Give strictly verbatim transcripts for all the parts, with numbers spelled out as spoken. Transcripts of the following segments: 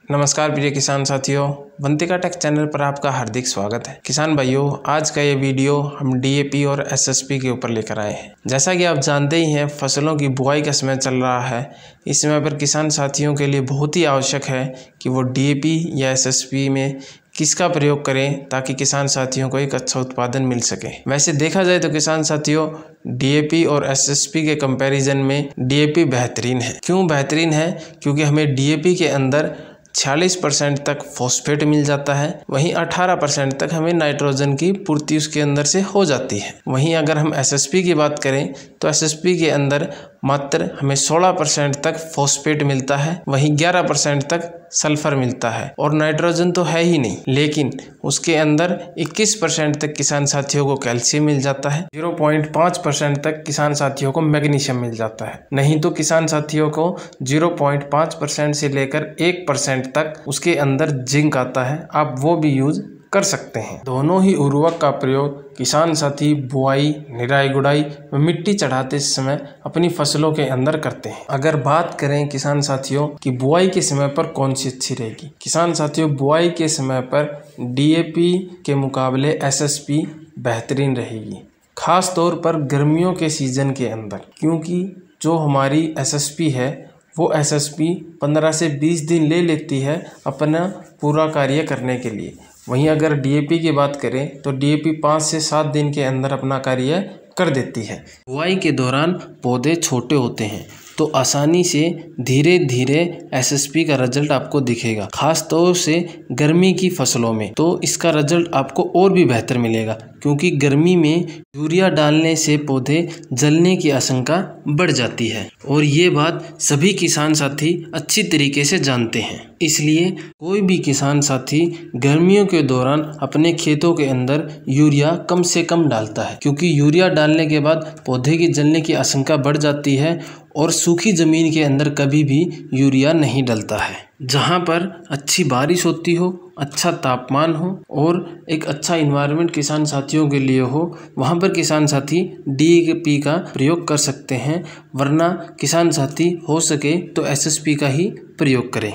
नमस्कार प्रिय किसान साथियों, वंतिका टेक चैनल पर आपका हार्दिक स्वागत है। किसान भाइयों, आज का ये वीडियो हम डीएपी और एसएसपी के ऊपर लेकर आए हैं। जैसा कि आप जानते ही हैं, फसलों की बुआई का समय चल रहा है। इस समय पर किसान साथियों के लिए बहुत ही आवश्यक है कि वो डीएपी या एसएसपी में किसका प्रयोग करें ताकि किसान साथियों को एक अच्छा उत्पादन मिल सके। वैसे देखा जाए तो किसान साथियों, डीएपी और एसएसपी के कंपैरिजन में डीएपी बेहतरीन है। क्यों बेहतरीन है? क्योंकि हमें डीएपी के अंदर छियालीस परसेंट तक फॉस्फेट मिल जाता है, वहीं अठारह परसेंट तक हमें नाइट्रोजन की पूर्ति उसके अंदर से हो जाती है। वहीं अगर हम एसएसपी की बात करें तो एसएसपी के अंदर मात्र हमें सोलह परसेंट तक फॉस्फेट मिलता है, वहीं ग्यारह परसेंट तक सल्फर मिलता है और नाइट्रोजन तो है ही नहीं, लेकिन उसके अंदर इक्कीस परसेंट तक किसान साथियों को कैल्शियम मिल जाता है, ज़ीरो पॉइंट पाँच परसेंट तक किसान साथियों को मैग्नीशियम मिल जाता है। नहीं तो किसान साथियों को ज़ीरो पॉइंट पाँच परसेंट से लेकर एक परसेंट तक उसके अंदर जिंक आता है, आप वो भी यूज कर सकते हैं। दोनों ही उर्वरक का प्रयोग किसान साथी बुआई, निराई गुड़ाई व मिट्टी चढ़ाते समय अपनी फसलों के अंदर करते हैं। अगर बात करें किसान साथियों कि बुआई के समय पर कौन सी अच्छी रहेगी, किसान साथियों बुआई के समय पर डीएपी के मुकाबले एसएसपी बेहतरीन रहेगी, खास तौर पर गर्मियों के सीजन के अंदर, क्योंकि जो हमारी एसएसपी है वो एसएसपी पंद्रह से बीस दिन ले लेती है अपना पूरा कार्य करने के लिए। वहीं अगर डीएपी की बात करें तो डीएपी पाँच से सात दिन के अंदर अपना कार्य कर देती है। बुआई के दौरान पौधे छोटे होते हैं तो आसानी से धीरे धीरे एसएसपी का रिजल्ट आपको दिखेगा, खास तौर से गर्मी की फसलों में तो इसका रिजल्ट आपको और भी बेहतर मिलेगा, क्योंकि गर्मी में यूरिया डालने से पौधे जलने की आशंका बढ़ जाती है और ये बात सभी किसान साथी अच्छी तरीके से जानते हैं। इसलिए कोई भी किसान साथी गर्मियों के दौरान अपने खेतों के अंदर यूरिया कम से कम डालता है, क्योंकि यूरिया डालने के बाद पौधे की जलने की आशंका बढ़ जाती है और सूखी ज़मीन के अंदर कभी भी यूरिया नहीं डलता है। जहाँ पर अच्छी बारिश होती हो, अच्छा तापमान हो और एक अच्छा इन्वायरमेंट किसान साथियों के लिए हो, वहाँ पर किसान साथी डीएपी का प्रयोग कर सकते हैं, वरना किसान साथी हो सके तो एसएसपी का ही प्रयोग करें।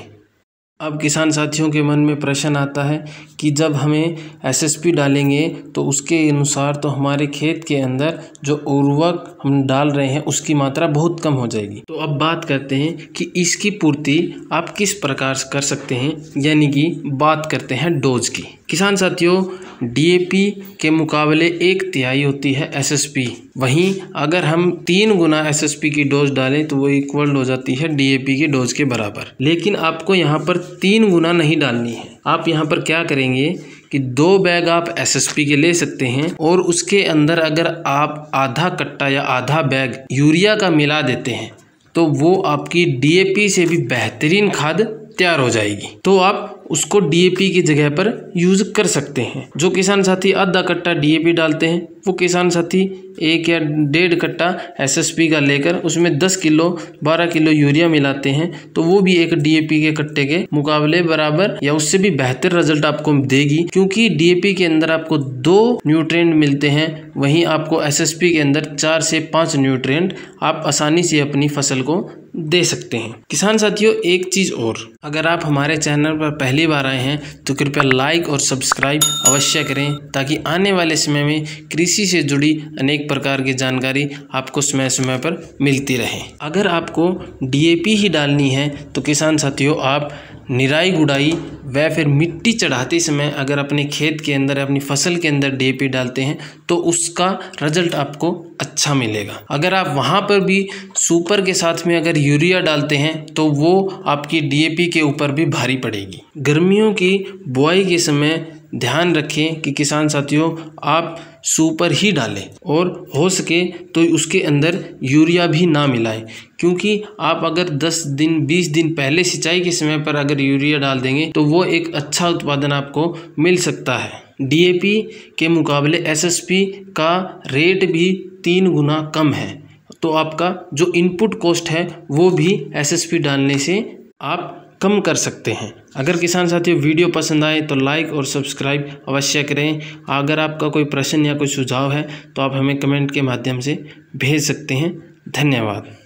अब किसान साथियों के मन में प्रश्न आता है कि जब हमें एसएसपी डालेंगे तो उसके अनुसार तो हमारे खेत के अंदर जो उर्वरक हम डाल रहे हैं उसकी मात्रा बहुत कम हो जाएगी। तो अब बात करते हैं कि इसकी पूर्ति आप किस प्रकार से कर सकते हैं, यानी कि बात करते हैं डोज की। किसान साथियों, डीएपी के मुकाबले एक तिहाई होती है एसएसपी, वहीं अगर हम तीन गुना एसएसपी की डोज डालें तो वो इक्वल हो जाती है डीएपी की डोज के बराबर। लेकिन आपको यहाँ पर तीन गुना नहीं डालनी है। आप यहाँ पर क्या करेंगे कि दो बैग आप एसएसपी के ले सकते हैं और उसके अंदर अगर आप आधा कट्टा या आधा बैग यूरिया का मिला देते हैं तो वो आपकी डीएपी से भी बेहतरीन खाद तैयार हो जाएगी। तो आप उसको डीएपी की जगह पर यूज कर सकते हैं। जो किसान साथी आधा कट्टा डीएपी डालते हैं वो किसान साथी एक या डेढ़ कट्टा एसएसपी का लेकर उसमें दस किलो बारह किलो यूरिया मिलाते हैं तो वो भी एक डीएपी के कट्टे के मुकाबले बराबर या उससे भी बेहतर रिजल्ट आपको देगी, क्योंकि डीएपी के अंदर आपको दो न्यूट्रिएंट मिलते हैं, वहीं आपको एसएसपी के अंदर चार से पाँच न्यूट्रिएंट आप आसानी से अपनी फसल को दे सकते हैं। किसान साथियों, एक चीज़ और, अगर आप हमारे चैनल पर पहली बार आए हैं तो कृपया लाइक और सब्सक्राइब अवश्य करें, ताकि आने वाले समय में कृषि से जुड़ी अनेक प्रकार की जानकारी आपको समय समय पर मिलती रहे। अगर आपको डीएपी ही डालनी है तो किसान साथियों, आप निराई गुड़ाई व फिर मिट्टी चढ़ाते समय अगर अपने खेत के अंदर अपनी फसल के अंदर डीएपी डालते हैं तो उसका रिजल्ट आपको अच्छा मिलेगा। अगर आप वहाँ पर भी सुपर के साथ में अगर यूरिया डालते हैं तो वो आपकी डीएपी के ऊपर भी भारी पड़ेगी। गर्मियों की बुआई के समय ध्यान रखें कि किसान साथियों, आप सुपर ही डालें और हो सके तो उसके अंदर यूरिया भी ना मिलाएं, क्योंकि आप अगर दस दिन बीस दिन पहले सिंचाई के समय पर अगर यूरिया डाल देंगे तो वो एक अच्छा उत्पादन आपको मिल सकता है। डीएपी के मुकाबले एसएसपी का रेट भी तीन गुना कम है, तो आपका जो इनपुट कॉस्ट है वो भी एसएसपी डालने से आप कम कर सकते हैं। अगर किसान साथियों वीडियो पसंद आए तो लाइक और सब्सक्राइब अवश्य करें। अगर आपका कोई प्रश्न या कोई सुझाव है तो आप हमें कमेंट के माध्यम से भेज सकते हैं। धन्यवाद।